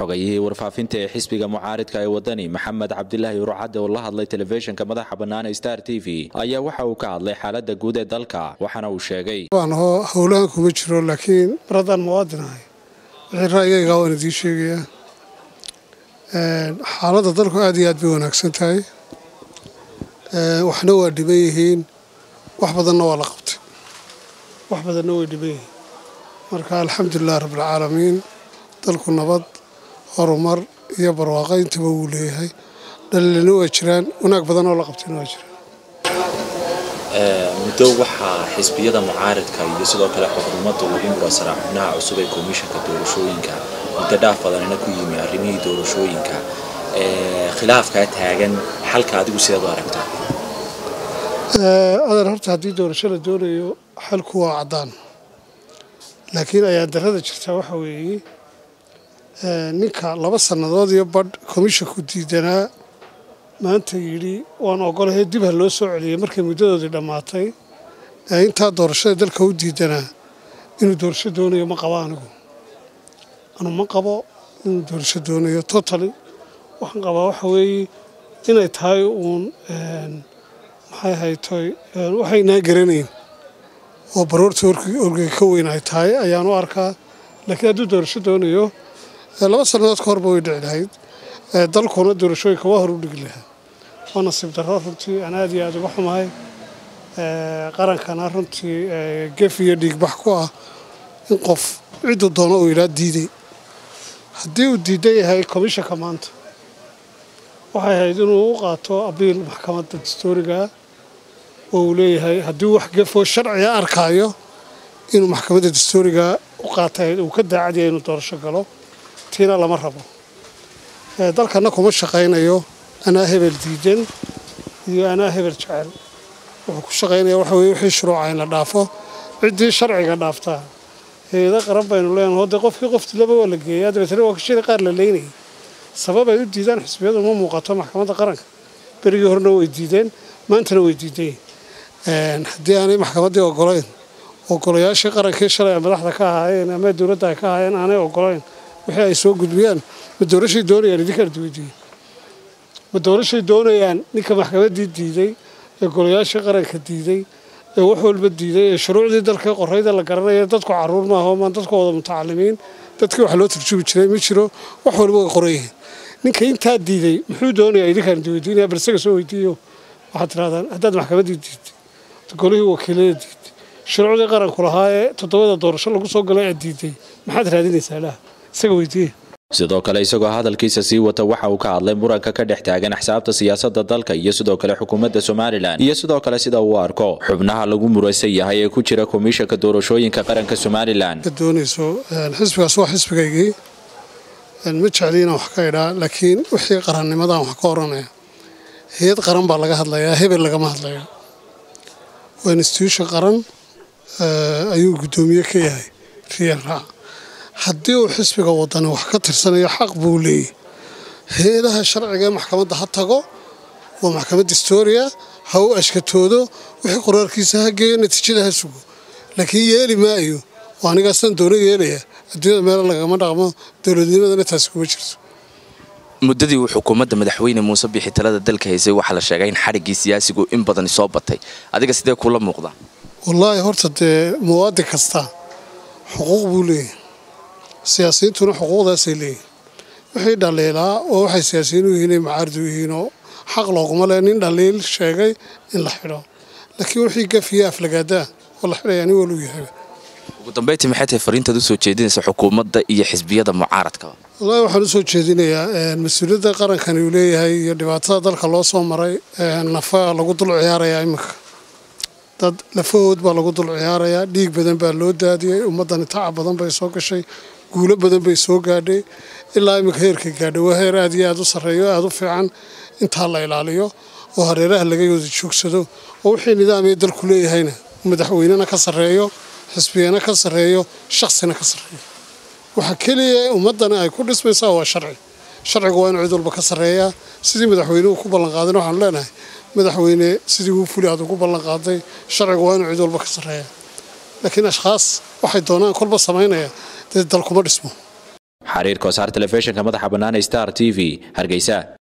xogayihii warfaafinta ee xisbiga mucaaridka ee wadani Maxamed Cabdilaahi Ruucade oo la hadlay telefishinka madaxa bannaan ee Star TV ayaa waxa uu ka hadlay xaaladda guud ee dalka waxana uu sheegay howlahan kuma jiro laakiin baradan muwaadinahay wixii raayayga waan idin sheegaya xaaladda dalku aad iyo aad bay wanaagsan tahay waxna waa dhiban yihiin wax badanna waa la qabtay wax badanna way dhiban yihiin marka alxamdulilah rabbil caalamiin dalku nabad horumar iyo barwaaqo intaba uu leeyahay dhalina waa jiraan wanaag badan oo la qabtayna waa jiraan muddo waxaa xisbiyada mucaaridka iyo sidoo kale xukuumadda lagu murasara xubnaha cusub ee komishanka doorashooyinka muddo dhaaf badanina ku yimi arrimihii doorashooyinka khilaafka taagan xalka adigu sidaad u aragtaa adan horta haddii doorasho la doonayo xalku waa caddaan laakiin ayaan darrada jirtaa waxa weeye ninka 2 sannadood iyo badh komishanku diidanaa maanta yidhi waan ogolahay dib ha loo soo celiyay markay muddadoodii dhammaatay intaa doorashada dalka u diidanaa inuu doorasho doonayo ma qabo anigu ma qabo inuu doorasho doonayo totally waxaan qabaa waxa weeye inay tahay uun maxay haytoy waxaynaa garanayn oo baroorta orgey ka weyn ay tahay ayaan u arkaa laakiin hadduu doorasho doonayo 2 sannadood ka horba way dhici lahayd dalkuna doorashooyinka waa hor u dhigi lahaa waa nasiib darro runtii aan aad iyo aad uga xumahay qarankana runtii gef iyo dhiigbax ku ah in qof cidduu doono uu yidhaa diiday haddii uu diidan yahay komishanka maanta waxay ahayd inuu u qaato abiil maxkamadda dastuuriga oo uu leeyahay haddii wax gefoo sharciga arkaayo inuu maxkamadda dastuuriga u qaatay uu ka daacad yahay inuu doorasho galo tiina lama rabo dalkana kuma shaqaynayo anaa hebel diidan iyo anaa hebel jecel wuxuu ku shaqaynaya waxa weeye wixii shuruuca in la dhaafo ciddii sharciga dhaaftaa hay'ado qaran baynu leenahay hadda qofkii qoftilaba waa la geeyaa dabeetana waa kashiri qaar la leynayay sabab ay u diidaan xisbiyadu ma muuqato maxkamadda qaranka berigii horena way diideen maantana way diideen haddii aanay maxkamaddii ogolayn ogolayaashii qarankii shalay madaxda ka ahaayeen ama dowladda ay ka ahaayeen aanay ogolayn wixii ay soo gudbiyaan ma doorashay doonayaan idinka ardiweydiin ma doorashay doonayaan ninka maxkamaddii diiday ee golayaashii qaranka diiday ee wax walba diiday ee shuruucdii dalka qorayda la garanaya dadku caruur maaha oo maan dadku wada mutacalimiin dadkii wax loo turjubi jiray ma jiro wax walba way qoran yihiin ninka intaa diiday muxuu doonayaa idinka ardiweydiinaya balsaga soo weydiiyo waxaad tirahdaan haddaad maxkamaddii diiday golihii wakiilada diiday shuruucdii qaranku lahaa ee 7 doorasho lagu soo galay aad diiday maxaad raadinaysaa laha isaga weydiiye sidoo kale isagoo hadalkiisa sii wata waxa uu ka hadlay muranka ka dhex taagan axsaabta siyaasadda dalka iyo sidoo kale xukuumadda Soomaaliland iyo sidoo kale sida uu arko xubnaha lagu muraysan yahay ee ku jira komishanka doorashooyinka qaranka Soomaaliland doonayso xisbigaas waa xisbigaygii ma jecliina wax ka idhaa laakiin wixii qarannimadan wax ka oranaya hay'ad qaran baa laga hadlayaa hebel lagama hadlayo waa institution qaran ayuu gudoomiye ka yahay riyalka haddii uu xisbiga wadani wax ka tirsanayo xaq buu leeyahay hay'adaha sharciga ee maxkamadda ha tago waa maxkamad dastuuriga ha u ashkatoodo wixii qoraalkiisa ha geeyo natiijada ha sugo laakiin yeeli maayo waa anigaasan doono yeelaya adduunyada meel lagama dhaqmo dowladnimadana taasi kuma jirto muddadii uu xukuumadda madaxweyne Muuse Biixi talada dalka haysay waxa la sheegay in xariggii siyaasigu in badan soo batay adiga sidee kula muuqda wallaahi horta dee muwaadin kasta xuquuq buu leeyahay siyaasiyiintuna xuquuqdaasay leeyihin wixii dhaliilaa oo waxay siyaasiyiin u yihiin inay mucaarad u yihiin oo xaq looguma leh nin dhaliil sheegay in la xidho laakiin wixii gafiya aflagaadaa oo la xidhaya nin waluu yahay ugu dambeyntii maxay tahay fariintaad u soo jeedinaysa xukuumadda iyo xisbiyada mucaaradka wallaahi waxaan u soo jeedinayaa mas-uuliyadda qarankani uu leeyahay iyo dhibaatada dalka loo soo maray nafa lagu dul ciyaarayaa iminka dad lafahood baa lagu dul ciyaarayaa dhiig badan baa loo daadiyey ummaddani tacab badan bay soo gashay guulo badan bay soo gaadhay ilaa iminka heerka gaadhay waa heer aad iyo aad u sarreeyo aad u fiican intaa la ilaaliyo oo hareeraha laga wada joogsado oo wixii nidaamee dalku leeyahayna madaxweynena ka sarreeyo xisbiyana ka sarreeyo shakhsina ka sarreeyo waxa keliya ummaddani ay ku dhismaysaa waa sharcigu waa in cid walba ka sarreeyaa sidii madaxweynuhu ku ballan qaadeen waxaanu leenahay madaxweyne sidii uu fuli aad ugu ballan qaaday sharcigu waa in cid walba ka sarreeyaa laakiin ashkhaas waxay doonaan kolba samaynaya dad dalkuma dhismo xariirka wasaar telefishinka madaxa bannaan Star TV Hargeysa.